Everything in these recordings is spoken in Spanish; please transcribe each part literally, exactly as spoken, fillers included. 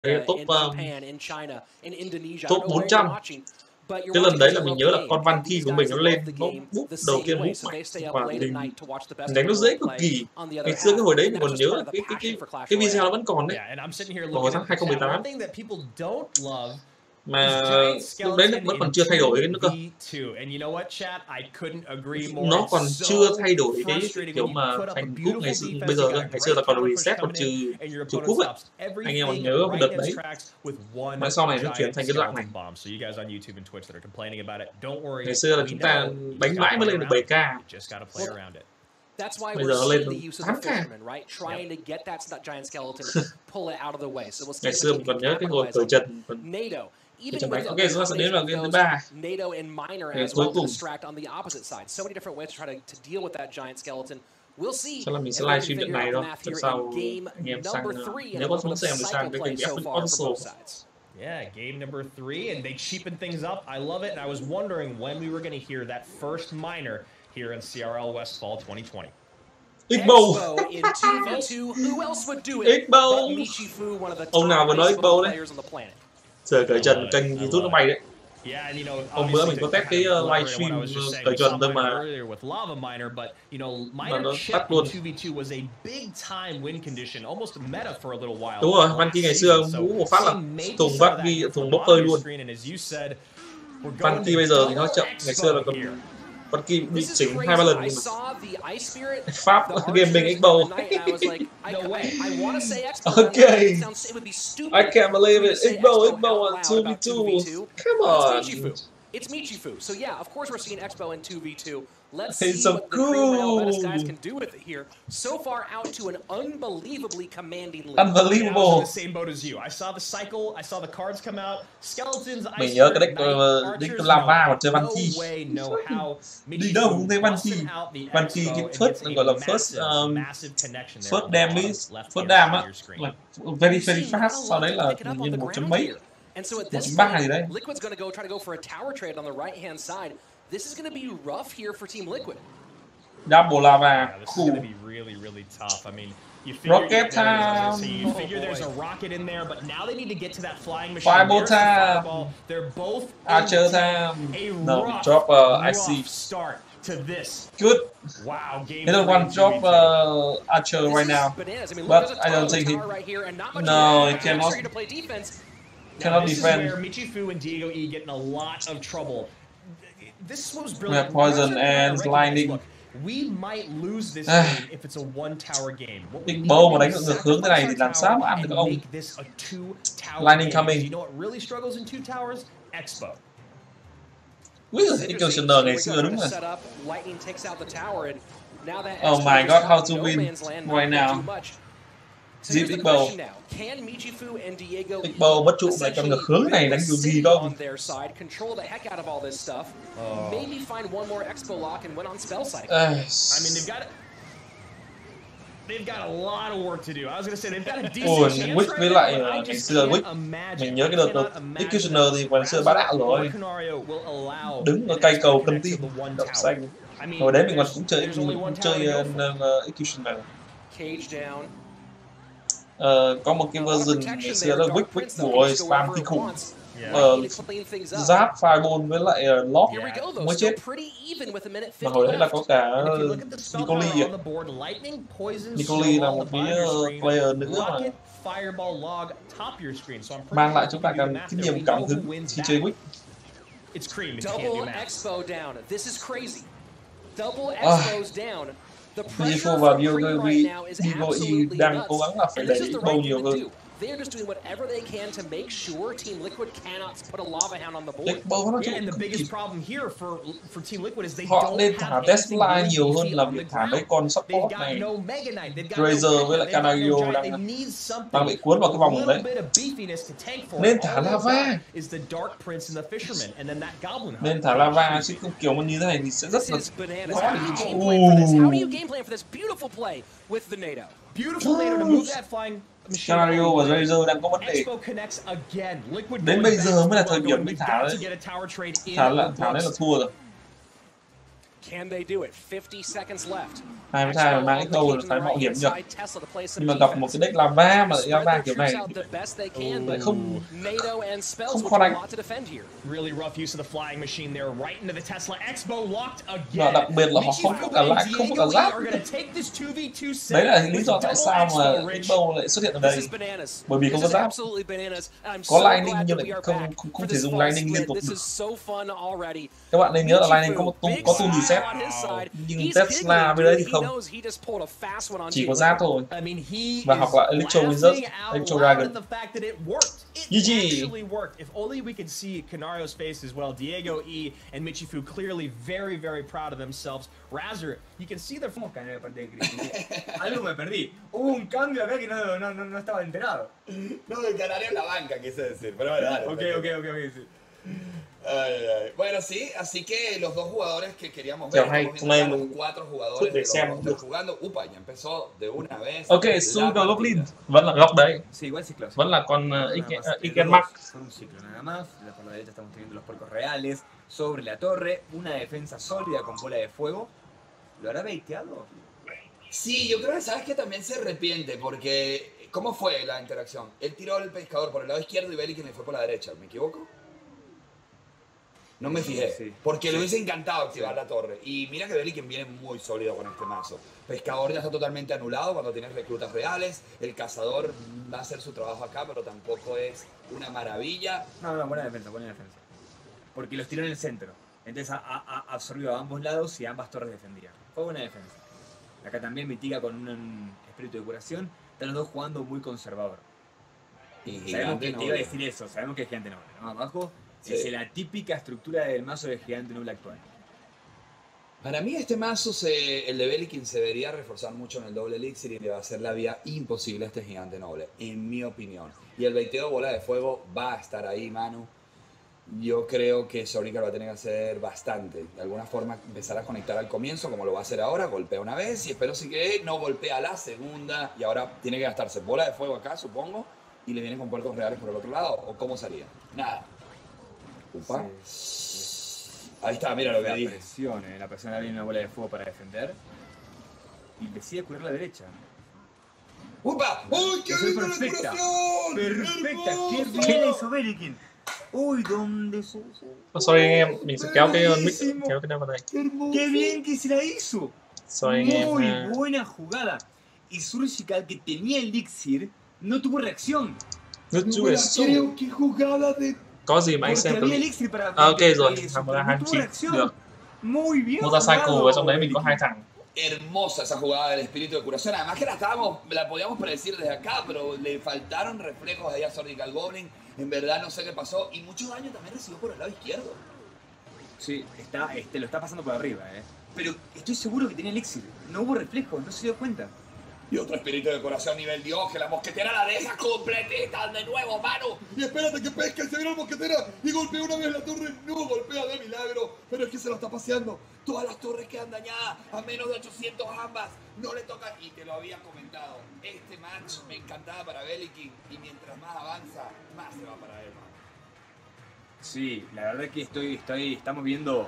top in um, Japan, in China, in Indonesia. top bốn trăm. Cái lần đấy là mình nhớ là con Vanky của mình nó lên nó búp đầu tiên búp mạnh và mình đánh nó dễ cực kỳ. Ngày xưa cái hồi đấy mình còn nhớ là cái cái cái cái video nó vẫn còn đấy. Vào hồi tháng hai không một tám. Mà lúc đấy nó vẫn còn chưa thay đổi nữa cơ. Nó còn chưa thay đổi cái kiểu mà thành cúp ngày xưa bây giờ cơ. Ngày xưa là còn reset còn trừ trừ cúp ấy. Anh em còn nhớ cái đợt đấy. Mà sau này nó chuyển thành cái dạng này. Ngày xưa là chúng ta đánh mãi mới lên được bảy K. Bây giờ lên tám K. Ngày xưa mình còn nhớ cái hồi cởi trần còn trong đấy. Ok, chúng ta sẽ đến vào game thứ ba. Game cuối cùng. Chắc là mình sẽ livestream trận này thôi. Trận sau anh em sang nếu có muốn xem thì sang cái kênh F một Official. Yeah, game number three, and they cheapen things up. I love it, and I was wondering when we were going to hear that first minor here in C R L Westfall twenty twenty. Expo in two v two, who else would do it Expo. but Michifu, one of the Ông nào mà nói Expo đấy. players on the planet. Giờ cởi trần kênh YouTube nó bay đấy. Yeah, and you know, hôm bữa mình có test cái uh, livestream cởi trần thôi mà mà nó tắt luôn. Đúng rồi, Vanky ngày xưa mũ một phát là thùng Vanky thùng bốc hơi luôn. Vanky bây giờ thì nó chậm, ngày xưa là còn Vanky bị chỉnh hai ba lần nhưng mà Pháp gaming Expo. Ok, I can't believe it. Expo, Expo on two v two. Come on. It's Michifu. So yeah, of course we're seeing Expo in two v two. Let's see see so what cool. the Cream Rail guys can do with it here. So far out to an unbelievably commanding lead. Unbelievable. Yeah, I was in the same boat as you. I saw the cycle, I saw the cards come out. Skeletons, mình nhớ cái deck uh, deck lava mà chơi Vanky. Đi đâu cũng thấy Vanky. Vanky cái first gọi là first um, first damage, first dam á, là very very fast. Sau đấy là như một chấm mấy. And so at this point, Liquid's going to go try to go for a tower trade on the right-hand side. This is going to be rough here for Team Liquid. Double lava, yeah, this cool. is going to be really, really tough. I mean, you figure, rocket time. So you figure oh, there's a rocket in there, but now they need to get to that flying machine. Fireball time. Fireball. They're both Archer time. A no, rough, drop uh, I C. Start to this. Good. Wow, game. He doesn't want to drop uh, Archer right now, I mean, but I don't think he. Right no, he cannot. Cannot defend. Where Michifu and Diego E get in a lot of trouble. This was brilliant. We have poison and lightning. We might lose this game if it's a one tower game. Expo mà đánh ngược hướng thế này thì làm sao mà ăn được ông? Lightning coming. You know what really struggles in two towers? Expo. Ui, Executioner ngày xưa đúng rồi. Oh my god, how to win right now? Zip Expo. Expo mất trụ lại còn ngược hướng này đánh kiểu gì không? Oh. Uh, I mean, they've got they've got a lot of work to do. I was gonna say they've got a decent chance. Wick với lại ngày xưa Wick, mình nhớ cái đợt đợt Executioner thì ngày xưa bá đạo rồi. Đứng ở cây cầu cân tim, đậu xanh. Hồi đấy mình còn cũng chơi cũng chơi uh, Executioner. Uh, có một cái version ngày xưa là Wick Wick của spam kinh khủng. Uh, giáp Fireball với lại uh, Lock mới chết. Mà hồi đấy là có cả Nicoli à. Nicoli là một cái uh, player nữ mà mang lại chúng ta càng kinh nghiệm cảm hứng khi chơi Wick. Double Expo down. This is crazy. Double Expo's down. Michifu và Diego E đang cố gắng là phải đẩy Expo nhiều hơn. They're just doing whatever they can to make sure Team Liquid cannot put a lava hound on the board. Yeah, and the biggest problem here for for Team Liquid is they họ nên thả Tesla nhiều hơn là việc thả mấy con support này. Tracer với lại Canario đang đang bị cuốn vào cái vòng đấy. Nên thả lava. Nên thả lava chứ không kiểu như thế này thì sẽ rất là khó. How do you game plan for this beautiful play with the NATO? Beautiful NATO to move that flying. Canario và Razor đang có vấn đề. Đến bây giờ mới là thời điểm mình thả đấy. Thả là thả đấy là thua rồi. hai mươi hai mang Echo là phải mạo hiểm nhỉ, nhưng mà gặp một cái deck lava mà lại lava kiểu này lại không không khó đánh. Và đặc biệt là họ không có cả lại không có cả giáp. Đấy là lý do tại sao mà Expo lại xuất hiện ở đây, bởi vì không có giáp. Có Lightning nhưng lại không không, không thể dùng Lightning liên tục được. Các bạn nên nhớ là Lightning có một tung có tung reset, nhưng Tesla với đấy thì không, chỉ có giáp thôi. Và học lại Electro Wizard, Electro Dragon. G G. If only we could see Canario's face as well. Diego, E, and Michifu clearly very, very proud of themselves. Razor, you can see their... Algo me perdí. Hubo un cambio acá que no, no, no, no estaba enterado. No, de Canario en la banca, quise decir. Pero bueno, dale. Ok, ok, ok, ok. Sí. Ay, ay. Bueno, sí, así que los dos jugadores que queríamos ver, hay, los cuatro jugadores de los dos jugando. Upa, ya empezó de una vez. Ok, Sugar Goblin vẫn là góc đấy. Sí, igual ciclo. Vẫn là con uh, Iken Max. Son un ciclo nada más. Por la derecha estamos teniendo los porcos reales sobre la torre, una defensa sólida con bola de fuego. ¿Lo hará baiteado? Sí, yo creo que sabes que también se arrepiente porque ¿cómo fue la interacción? Él tiró el pescador por el lado izquierdo y Belikin le fue por la derecha, ¿me equivoco? No me fijé, sí, porque sí. Le hubiese encantado activar sí. la torre. Y mira que Belikin viene muy sólido con este mazo. Pescador ya está totalmente anulado cuando tienes reclutas reales. El cazador va a hacer su trabajo acá, pero tampoco es una maravilla. No, no, buena defensa, buena defensa. Porque los tiró en el centro. Entonces ha, ha absorbido a ambos lados y ambas torres defendían. Fue buena defensa. Acá también mitiga con un espíritu de curación. Están los dos jugando muy conservador. Y sabemos que te iba a decir eso, sabemos que es gigante noble, ¿no? Abajo sí. Es la típica estructura del mazo de gigante noble actual. Para mí este mazo, se, el de Belikin, se debería reforzar mucho en el doble elixir y le va a hacer la vida imposible a este gigante noble, en mi opinión. Y el baiteo bola de fuego va a estar ahí, Manu. Yo creo que Sonica va a tener que hacer bastante. De alguna forma empezar a conectar al comienzo, como lo va a hacer ahora. Golpea una vez y espero sí que no golpea la segunda. Y ahora tiene que gastarse bola de fuego acá, supongo. Y le vienen con puertos reales por el otro lado. ¿O cómo salía? Nada. Upa. Sí. Ahí está, mira lo que dije. La presión, eh. La presión viene una bola de fuego para defender. Y decide curar la derecha. ¡Upa! ¡Uy, qué linda la curación! Perfecta. ¡Qué bien hizo Belikin! Uy, ¿dónde se...? Oh, sorry anh em, mình sẽ kéo cái mic, kéo cái vào đây. ¡Qué bien que se la hizo! Sorry anh em. Muy buena jugada. Y Surgical, que tenía elixir, no tuvo reacción. Nước chú es creo que jugada de... Có gì mà anh xem clip. À, ok rồi, làm ra hai mươi chín được. Muy bien. Motorcycle và trong đấy mình có hai thằng. Hermosa esa jugada del espíritu de curación. Además que la estábamos, la podíamos predecir desde acá, pero le faltaron reflejos ahí a Surgical Goblin. En verdad no sé qué pasó. Y mucho daño también recibió por el lado izquierdo. Sí, está, este, lo está pasando por arriba, eh. Pero estoy seguro que tenía elixir. No hubo reflejos, no se dio cuenta. Y otro espíritu de corazón nivel Dios, que la mosquetera la deja completita de nuevo, mano. Y espérate que pesca y se viene la mosquetera y golpea una vez la torre. No golpea de milagro, pero es que se lo está paseando. Todas las torres quedan dañadas, a menos de ochocientos ambas. No le toca, y te lo había comentado, este match me encantaba para Belikin y mientras más avanza, más se va para él. Sí, la verdad es que estoy, estoy, estamos viendo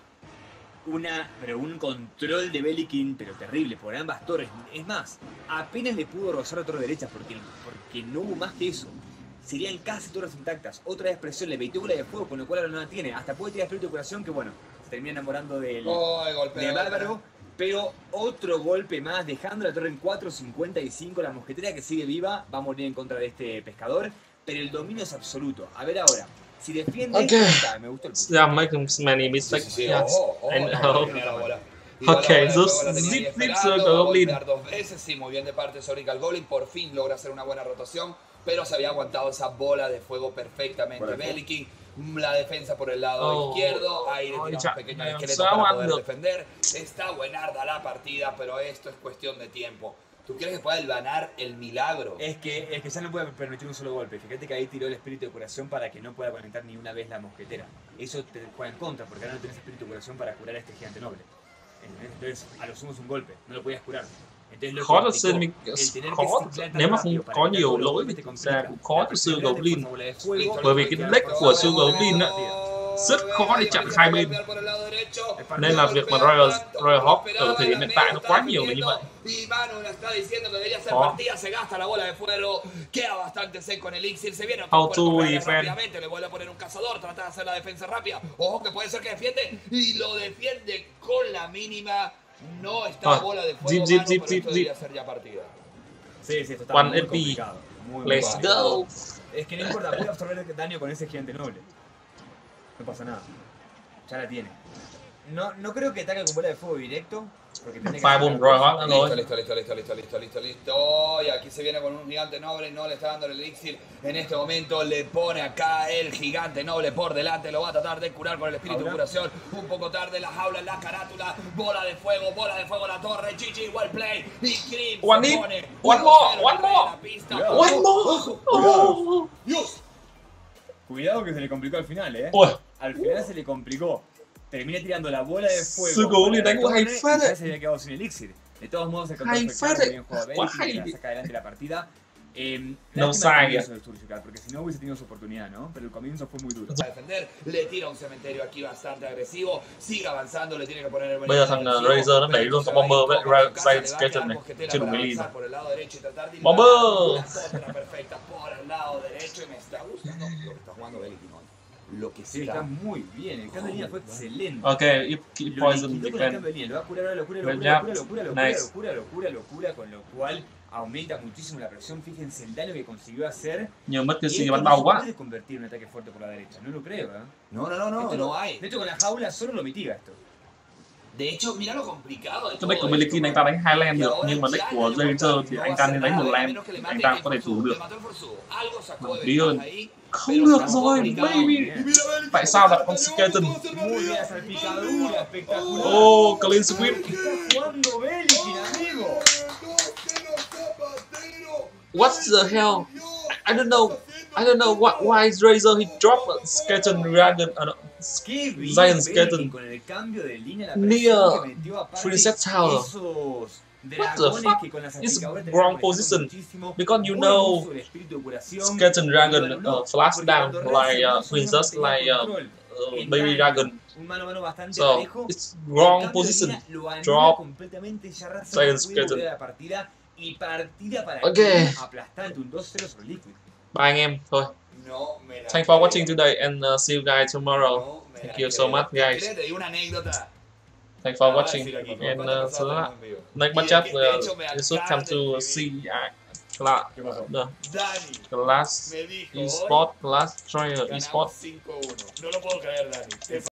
una, pero un control de Belikin, pero terrible, por ambas torres. Es más, apenas le pudo rozar la torre derecha porque, porque no hubo más que eso. Serían casi torres intactas. Otra expresión, le baiteó bola de fuego, con lo cual ahora no la tiene. Hasta puede tirar espíritu de curación, que bueno, se termina enamorando del, oh, de Bárbaro. Pero otro golpe más, dejando la torre en cuatro cincuenta y cinco. La mosquetera que sigue viva va a morir en contra de este pescador. Pero el dominio es absoluto. A ver ahora. Si defiende, okay. Esta, me gustó el punto. Yeah, making many mistakes. Sí, sí, sí. Yes. Oh, oh, And, no, oh. No, okay, so zip, zip, Surgical Goblin. Dos veces, sí, muy bien de parte de Surgical Goblin. Por fin logra hacer una buena rotación. Pero se había aguantado esa bola de fuego perfectamente. Bueno, Belikin, la defensa por el lado oh, izquierdo. Ahí le tiramos un pequeño esqueleto para poder defender. Está buenarda la partida, pero esto es cuestión de tiempo. ¿Tú quieres que pueda ganar el milagro? Es que, es que ya no puede permitir un solo golpe. Fíjate que ahí tiró el espíritu de curación para que no pueda conectar ni una vez la mosquetera. Eso te juega en contra, porque ahora no tenés espíritu de curación para curar a este gigante noble. Entonces, a lo sumo es un golpe, no lo podías curar. Khó thật sự mình khó nếu mà không có nhiều lỗi thì thực ra cũng khó cho Surgical Goblin, bởi vì cái deck của Surgical Goblin á rất khó để chặn hai bên. Nên là việc mà Royal, Royal Hawk ở thời điểm hiện tại nó quá nhiều là như vậy. Khó. How to defend. No está bola de fuego, zip, mano, zip, pero zip, esto zip. debería ser ya partida. Sí, sí, esto está One muy H P. complicado. Muy Let's complicado. go. Es que no importa, puede absorber daño con ese gigante noble. No pasa nada. Ya la tiene. No, no creo que ataque con bola de fuego directo. Porque tiene que Fire Boom Royal Hawk Listo, rồi. listo, listo, listo, listo, listo, listo, listo. Y aquí se viene con un gigante noble, no le está dando el elixir. En este momento le pone acá el gigante noble por delante. Lo va a tratar de curar con el espíritu de curación. Un poco tarde, la jaula, la carátula. Bola de fuego, bola de fuego, la torre. G G, well play. Y Cream One se hit. pone One uno more, cero one en el more. la pista. One more. Oh. Dios. Cuidado que se le complicó al final, eh. Ui, Al final se le complicó. Termina tirando la bola de fuego. Sư cố liền para đánh la của hay torre, phết y ya đấy. se había quedado sin elixir. De todos modos, el control Hay fue claro, phết đấy. bien jugado Quá Belkin, hay. que la saca adelante la partida. Eh, No lástima sai el kìa. comienzo del Surgical, porque si no hubiese tenido su oportunidad, ¿no? Pero el comienzo fue muy duro. A defender, le tira un cementerio aquí bastante agresivo, sigue avanzando, le tiene que poner el bây giờ thằng uh, Razor nó đẩy luôn con Bomber với Ra- Giant Skeleton này, chưa đủ melee rồi. Bomber! Lo que Sí, está muy bien. El cambio de línea fue excelente. Ok, if keep Lo poison liquidó con el defend. cambio de línea. Lo va a curar, lo cura, lo Red cura, jab. lo cura, lo cura, Nice. lo cura, lo cura, lo cura, con lo cual aumenta muchísimo la presión. Fíjense el daño que consiguió hacer. Nhiều mất Y cái gì esto bắn no đau se quá. puede convertir en un ataque fuerte por la derecha. No lo creo, ¿eh? No, no, no, no, Esto no hay. De hecho, con la jaula solo lo mitiga esto. De hecho, mira lo complicado de Cái todo deck của esto, Melikin anh ta đánh hai lane que được, ahora nhưng mà ya deck en của el Razor portal thì no anh va ta a nên hacer đánh một nada, a lane, menos que le anh mate ta el có thể thủ Forzu. được. Le mató el Forzu. Algo sacó de Bí ơn. ventaja ahí, Không pero được está rồi, complicado. baby. Tại sao đặt con Skeleton? Muy bien, salpicadura, espectacular. Oh, Clean Squid. Está jugando Belkin, amigo. What the hell? I don't know. I don't know what, why is Razor he dropped a Skeleton Dragon. Uh, no, Qué bien Giant Belkin Skeleton con el cambio de línea, la near presión que metió aparte Preset Tower. esos What the dragones fuck? que con las It's salpicaduras te wrong dejan position. muchísimo. Because you Buen know uso del espíritu de curación. Skeleton Dragon Y lo anuló, uh, flash porque down cuando like Razor uh, no solo Princess, mantenía like uh, control, uh, en Baby daño, Dragon. un mano a mano bastante So parejo, it's el wrong cambio de position. línea lo anula Drop. completamente, ya Razor Giant no puede Skeleton. volver a la partida y partida para Ok. Cream aplastante, un dos cero sobre Liquid. Bye anh em. Thôi. No me la Thanks for creo. watching today and uh, see you guys tomorrow. No me Thank la you so creo. much, guys. ¿Querés? Te digo una anécdota. Thanks for Ah, watching. decir aquí, And ¿cuántas uh, personas so tenemos that en vivo? next Y match de up, que, de uh, hecho, me you should come acaban de to escribir. see uh, class, ¿Qué pasó? the Dani class me dijo eSport, class trial hoy eSport. ganamos cinco uno. No lo puedo creer, Dani. Te